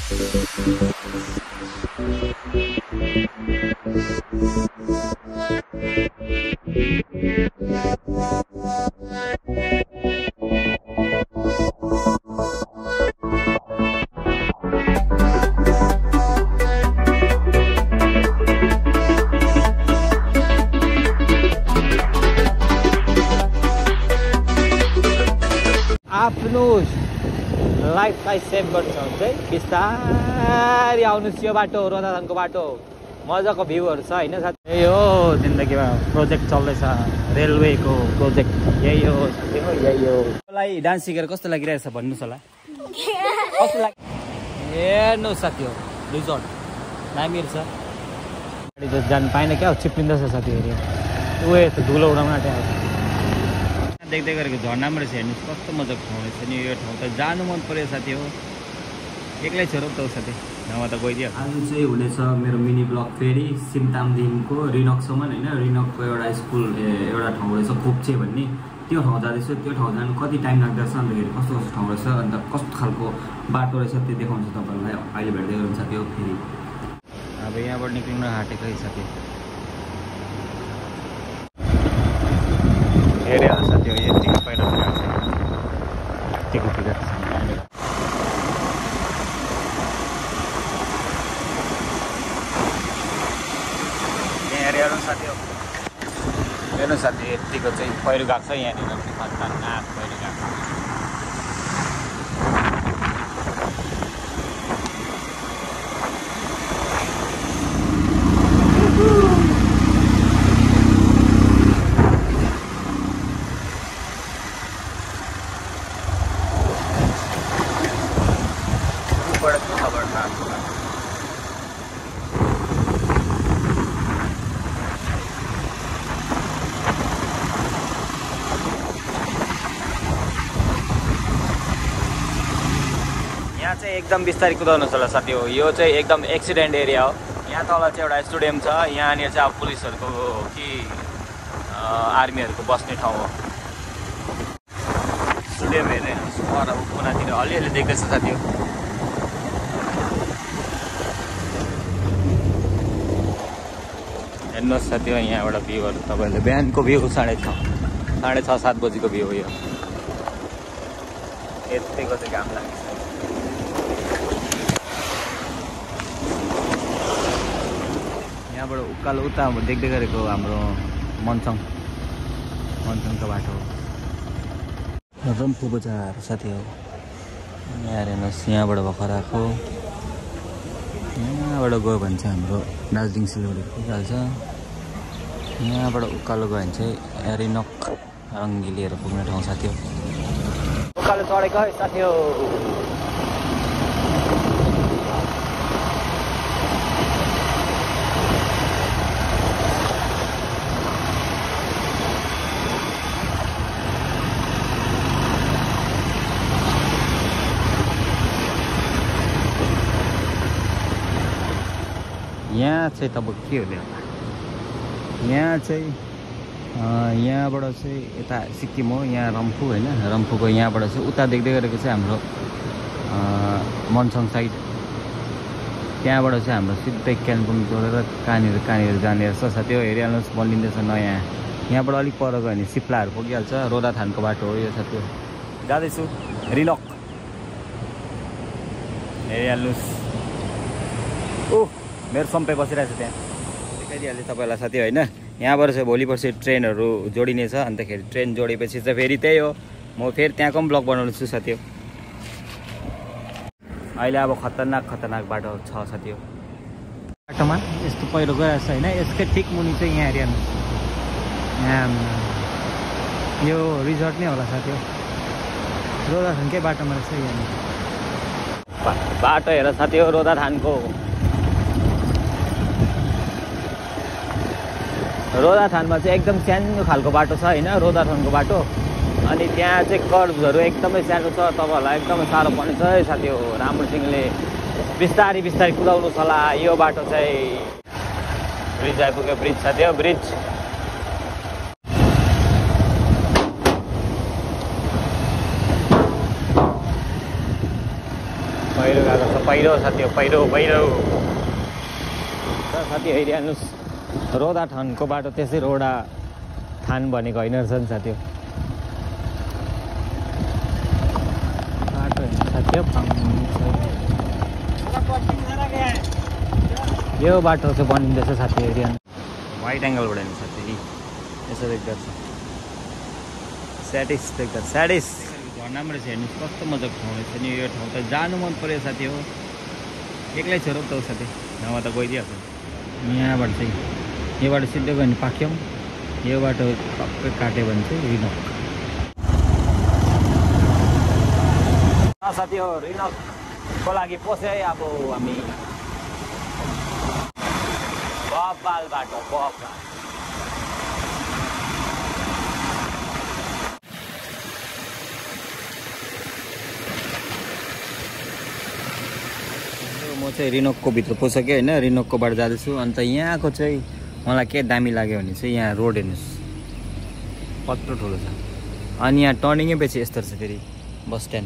आफ्नो लाइफलाई सेभ गर्छ चाहिँ बिस्तारै आउनुहोस्। यो बाटो रोदाथानको बाटो मजाको भ्यूहरू छ होइन साथी। यही हो जिन्दगीमा प्रोजेक्ट चल्दैछ, रेलवेको प्रोजेक्ट यही हो साथी हो, यही हो। मलाई डान्स सिकेर कस्तो लागिरहेछ भन्नुहोस् होला, कस्तो लाग्यो हेर्नु साथी हो। रिजोर्ट दामी छ, गाडी जानु पाएन क्या, चिप्लिँदैछ साथीहरू। ऊ यस्तो धुलो उडाउन आँटेको देख्दै गरेको झर्नामा रहेछ, हेर्नुहोस् कस्तो मजाको ठाउँ रहेछ नि यो ठाउँ त। जानु मन पऱ्यो साथी हो, एक्लै छोरो त साथी, नभए त गइदियो। आज चाहिँ हुनेछ मेरो मिनी ब्लग फेरि सिमतामदेखिको रिनकसम्म होइन। रिनकको एउटा स्कुल एउटा ठाउँ रहेछ खोप्चे भन्ने, त्यो ठाउँ जाँदैछु। त्यो ठाउँ जानु कति टाइम लाग्दछ, अन्तखेरि कस्तो कस्तो ठाउँ रहेछ, अन्त कस्तो खालको बाटो रहेछ त्यो देखाउँछु तपाईँहरूलाई। अहिले भेट्दै गर्नु साथी हो फेरि। अब यहाँबाट निक्लिनु आँटेको साथी हेरेर साथी हो। यतिको पहिला यतिको टिकट हेरेर साथी हो। हेर्नु साथी यतिको चाहिँ पहिरो गएको छ यहाँनिर, खतरनाक पहिरो गएको। यहाँ चाहिँ एकदम बिस्तारै कुदाउनुहोस् होला साथी हो। यो चाहिँ एकदम एक्सिडेन्ट एरिया हो। यहाँ तल चाहिँ एउटा स्टेडियम छ, यहाँनिर चाहिँ अब पुलिसहरूको कि आर्मीहरूको बस्ने ठाउँ हो। स्टेडियम हेर्ने पर कुनातिर अलिअलि देख्दैछ साथी हो। हेर्नुहोस् साथी हो यहाँबाट भ्यूहरू तपाईँले। बिहानको भ्यू 6:30 बजीको भ्यू हो यो। यतिको चाहिँ घाम लाग्छ। यहाँबाट उकालो उता देख्दै गरेको हाम्रो मनसङको बाटो हो, रम्फू बजार साथी हो। यहाँ हेर्नुहोस् यहाँबाट भर्खर आएको, यहाँबाट गयो भने चाहिँ हाम्रो दार्जिलिङ सिलगढी पुगिहाल्छ। यहाँबाट उकालो गयो भने चाहिँ रैनक रङ्गिलीहरू पुग्ने ठाउँ साथी हो। उकालो चढेको है साथी हो। यहाँ चाहिँ तपाईँको के हुने होला, यहाँ चाहिँ यहाँबाट चाहिँ यता सिक्किम हो, यहाँ रम्फू होइन। रम्फूको यहाँबाट चाहिँ उता देख्दै गरेको चाहिँ हाम्रो मनसङ साइड। त्यहाँबाट चाहिँ हाम्रो सिधै कालिम्पोङ जोडेर कहाँनिर जाने रहेछ साथी हो। हेरिहाल्नुहोस् बनिँदैछ नयाँ। यहाँबाट अलिक पर गयो भने सिप्लाहरू पुगिहाल्छ। रोदाथानको बाटो हो यो साथी हो। जाँदैछु रिनक, हेरिहाल्नुहोस्। ओह मेरो सम्पे बसिरहेको छ त्यहाँ, देखाइदिइहालेँ तपाईँलाई साथी होइन। यहाँबाट चाहिँ भोलि पर्सि ट्रेनहरू जोडिनेछ, अन्तखेरि ट्रेन जोडेपछि चाहिँ फेरि त्यही हो, म फेरि त्यहाँको पनि ब्लग बनाउँछु साथी हो। अहिले अब खतरनाक बाटो छ साथी हो। बाटोमा यस्तो पहिरो गइरहेको छ होइन। यसकै ठिक मुनि चाहिँ यहाँ हेरिहाल्नुहोस्, यहाँ यो रिजोर्ट नै होला साथी हो। रोदाथानकै बाटोमा रहेछ यहाँनिर। बाटो हेर साथी हो रोदाथानको। रोदाथानमा चाहिँ एकदम सानो खालको बाटो छ होइन, रोदाथानको बाटो। अनि त्यहाँ चाहिँ कर्भ्सहरू एकदमै सानो छ, तपाईँहरूलाई एकदमै साह्रो पर्नेछ है साथी हो। राम्रोसँगले बिस्तारै कुदाउनुहोस् होला। यो बाटो चाहिँ ब्रिज आइपुग्यो, ब्रिज साथी हो, ब्रिज। पहिरो गएको छ पहिरो साथी हो, पहिरो पहिरो साथी हेरिहाल्नुहोस्। रोदा थानको बाटो त्यसै रोडा थान भनेको होइन रहेछ नि साथी हो। बाटो साथी हो यो बाटो चाहिँ बनिँदैछ साथी हेरिहाल्नु। वाइड एङ्गलबाट हेर्नु साथी यसो देख्दा स्याटिस देख्दा स्याटिस झर्नामा रहेछ हेर्नुहोस् कस्तो मजाको ठाउँ रहेछ नि। यो ठाउँ त जानु मन पऱ्यो साथी हो। एक्लै छोरो त हो साथी, नभए त गइदिइहाल्छ। यहाँबाट चाहिँ योबाट सिधै गयो भने पाक्यौँ, यो बाटो टक्कै काट्यो भने चाहिँ रिनक साथी हो। रिनकको लागि पस्यो है अब हामी। बब्बाल बाटो बब्बाल। म चाहिँ रिनकको भित्र पसेँ होइन, रिनकको बाटो जाँदैछु। अन्त यहाँको चाहिँ मलाई के दामी लाग्यो भने चाहिँ यहाँ रोड हेर्नुहोस् कत्रो ठुलो छ। अनि यहाँ टर्निङै पछि यस्तो रहेछ फेरि बस स्ट्यान्ड।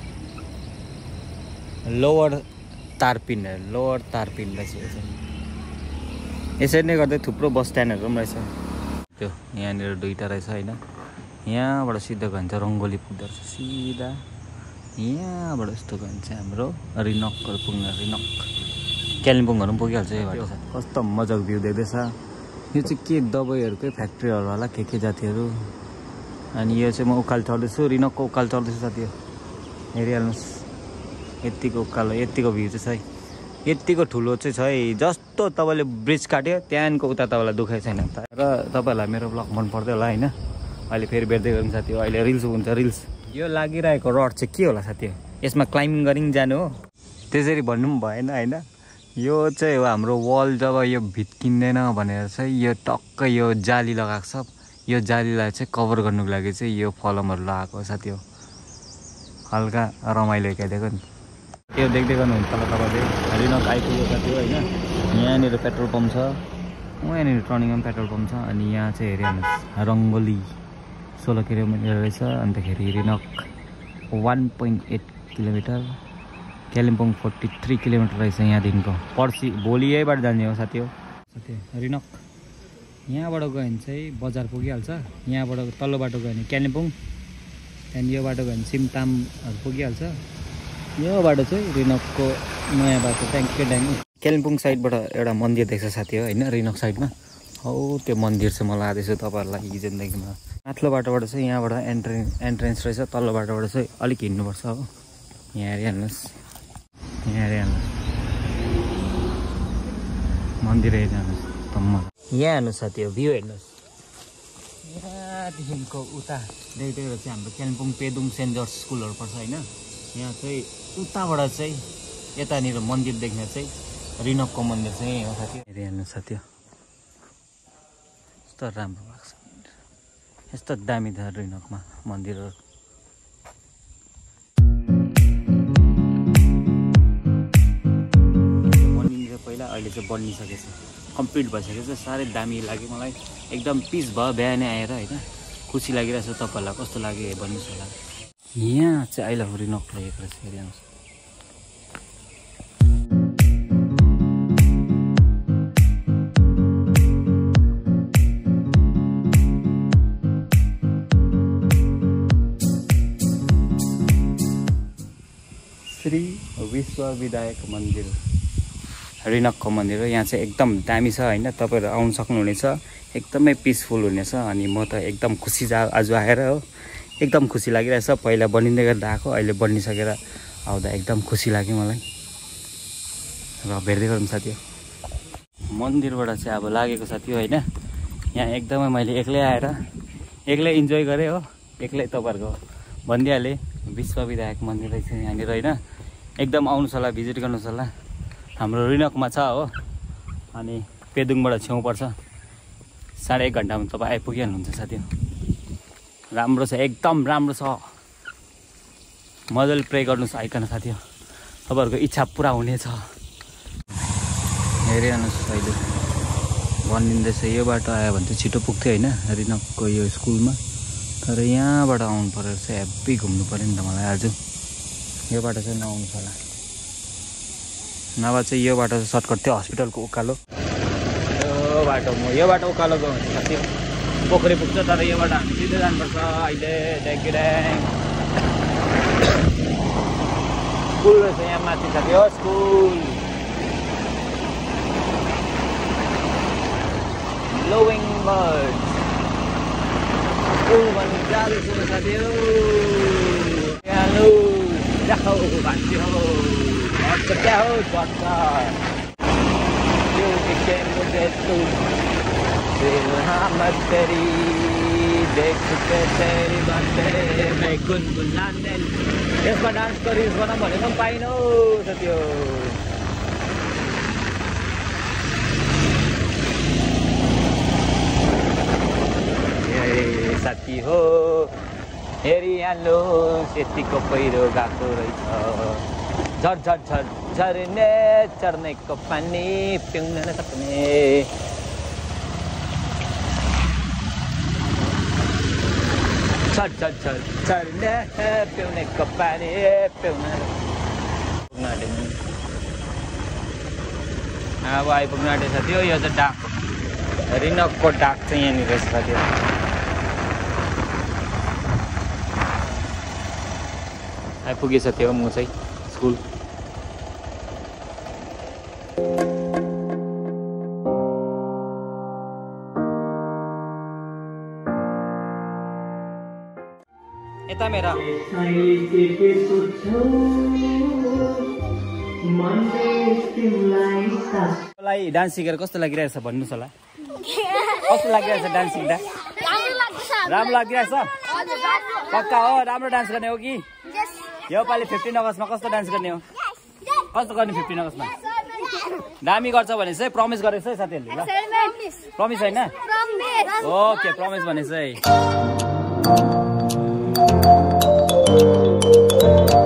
लोवर तारपिन रहेछ यसरी नै गर्दै थुप्रो बस स्ट्यान्डहरू पनि रहेछ। त्यो यहाँनिर दुईवटा रहेछ होइन। यहाँबाट सिधै गयो भने चाहिँ रङ्गोली पुग्दो रहेछ सिधा। यहाँबाट यस्तो गयो भने चाहिँ हाम्रो रिनकहरू पुग्ने। रिनक कालिम्पोङहरू पनि पुगिहाल्छ यो बाटो। कस्तो मजाको भ्यू देख्दैछ। यो चाहिँ के दबाईहरूकै फ्याक्ट्रीहरू होला के जातिहरू। अनि यो चाहिँ म उकालो चढ्दैछु, रिनकको उकालो चढ्दैछु साथी हो। हेरिहाल्नुहोस् यत्तिको उकालो, यत्तिको भ्यू चाहिँ छ है। यत्तिको ठुलो चाहिँ छ है। जस्तो तपाईँले ब्रिज काट्यो त्यहाँको उता तपाईँलाई दुखाइ छैन। र तपाईँहरूलाई मेरो ब्लग मन पर्दै होला होइन। अहिले फेरि भेट्दै गरौँ साथी हो। अहिले रिल्स हुन्छ रिल्स। यो लागिरहेको रड चाहिँ के होला साथी हो? यसमा क्लाइम्बिङ गरि जानु हो? त्यसरी भन्नु पनि भएन होइन। यो चाहिँ हो हाम्रो वाल। जब यो भित्किँदैन भनेर चाहिँ यो टक्कै यो जाली लगाएको छ। यो जालीलाई चाहिँ कभर गर्नुको लागि चाहिँ यो फलमहरू लगाएको साथी हो। हल्का रमाइलो हिर्काइदिएको नि। यो देख्दै गर्नुहुन्छ तल तपाईँले रिनक आइपुग्यो साथी हो होइन। यहाँनिर पेट्रोल पम्प छ, यहाँनिर टर्निङमा पनि पेट्रोल पम्प छ। अनि यहाँ चाहिँ हेरिहाल्नुहोस् रङ्गोली 16 किलोमिटर रहेछ। अन्तखेरि रिनक 1.8 किलोमिटर, कालिम्पोङ 43 किलोमिटर रहेछ यहाँदेखिको। पर्सि भोलि यहीबाट जाने हो साथी हो। साथी रिनक यहाँबाट गयो भने चाहिँ बजार पुगिहाल्छ। यहाँबाट तल्लो बाटो गयो भने कालिम्पोङ, त्यहाँदेखि यो बाटो गयो भने सिमतामहरू पुगिहाल्छ। यो बाटो चाहिँ रिनकको नयाँ बाटो ट्याङ्कै दामी। कालिम्पोङ साइडबाट एउटा मन्दिर देख्छ साथी हो होइन। रिनक साइडमा हौ त्यो मन्दिर चाहिँ म लाँदैछु तपाईँहरूलाई जिन्दगीमा। माथिल्लो बाटोबाट चाहिँ यहाँबाट एन्ट्रेन्स रहेछ, तल्लो बाटोबाट चाहिँ अलिक हिँड्नुपर्छ हो। यहाँ हेरिहाल्नुहोस्, यहाँ हेरिहाल्नुहोस् मन्दिर हेरिहाल्नुहोस् तम्म। यहाँ हेर्नुहोस् साथी हो भ्यू हेर्नुहोस्। यहाँदेखिको उता देख्दै चाहिँ हाम्रो कालिम्पोङ पेदुङ सेन्ट जर्ज स्कुलहरू पर्छ होइन। यहाँ चाहिँ उताबाट चाहिँ यतानिर मन्दिर देख्ने चाहिँ रिनकको मन्दिर चाहिँ यही हो साथी। हेरिहाल्नुहोस् साथी हो यस्तो राम्रो भएको छ, यस्तो दामी छ रिनकमा मन्दिरहरू। बनिन्छ पहिला, अहिले चाहिँ बनिसकेछ, कम्प्लिट भइसकेछ। साह्रै दामी लाग्यो मलाई, एकदम पिस भयो बिहानै आएर होइन। खुसी लागिरहेछ। तपाईँहरूलाई कस्तो लाग्यो भन्नुहोस् होला। यहाँ चाहिँ आई लभ रिनक लेखेको रहेछ हेरिहाल्नुहोस्। श्री विश्वविद्यालय मन्दिर रिनकको मन्दिर हो। यहाँ चाहिँ एकदम दामी छ होइन। तपाईँहरू आउनु सक्नुहुनेछ, एकदमै पिसफुल हुनेछ। अनि म त एकदम खुसी आज आएर हो, एकदम खुसी लागिरहेछ। पहिला बनिँदै गर्दा आएको, अहिले बनिसकेर आउँदा एकदम खुसी लाग्यो मलाई। र भेट्दै गरौँ साथी हो। मन्दिरबाट चाहिँ अब लागेको साथी हो होइन। यहाँ एकदमै मैले एक्लै आएर एक्लै इन्जोय गरेँ हो। एक्लै तपाईँहरूको भनिदिइहालेँ विश्वविद्यालय मन्दिर रहेछ यहाँनिर होइन। एकदम आउनुहोस् होला, भिजिट गर्नुहोस् होला। हाम्रो रिनकमा छ हो। अनि पेदुङबाट छेउ पर्छ। 1.5 घन्टामा तपाईँ आइपुगिहाल्नुहुन्छ साथी हो। राम्रो छ, एकदम राम्रो छ। मजाले प्रे गर्नुहोस् आइकन साथी हो, तपाईँहरूको इच्छा पुरा हुनेछ। हेरिहाल्नुहोस् अहिले बनिँदैछ। यो बाटो आयो भने चाहिँ छिटो पुग्थ्यो होइन रिनकको यो स्कुलमा। तर यहाँबाट आउनु पऱ्यो चाहिँ हेब्बी घुम्नु पऱ्यो नि त मलाई आज। यो बाटो चाहिँ नआउनु होला। नभए चाहिँ यो बाटो सर्टकट थियो हस्पिटलको उकालो। यो बाटो यो बाटो उकालो गयो भने साथी पोखरी पुग्छ, तर यो बाटो हामी सिधै जानुपर्छ अहिले। स्कुल रहेछ यहाँ माथि साथी हो, स्कुल ब्लोइङ बर्ड स्कुल भन्नु जाँदैछ साथी हो। हेलो जाऊ भान्जी हो क्या हो तेरी देख के तेरी बातें मैं गुनगुनाने। यसमा डान्स गरिस बनाऊँ भनेको पनि पाइन हौ साथी हो। साथी हो हेरिहाल्नुहोस् यतिको पहिरो गएको रहेछ। झर झर झर झर्ने चढ्नेको पानी पिउन नसक्ने। झर झर झर झर्ने पिउनेको पानी पिउन पुग्न आँटेको। अब आइपुग्न आँटे साथी हो। यो चाहिँ डाक रिनकको डाक चाहिँ यहाँनिर रहेछ साथी हो। आइपुगेछ थियो म चाहिँ स्कुल। यता मेरा डान्स सिकेर कस्तो लागिरहेछ भन्नुहोस् होला। कस्तो लागिरहेछ डान्स सिक्दा? राम्रो लागिरहेछ? पक्का हो राम्रो डान्स गर्ने हो कि? यो पालि 15 अगस्तमा कस्तो डान्स गर्ने हो? कस्तो गर्ने 15 अगस्तमा? दामी गर्छ भने चाहिँ प्रमिस गरेछ है साथीहरूले। ल प्रमिस होइन? ओके प्रमिस भनेछ है।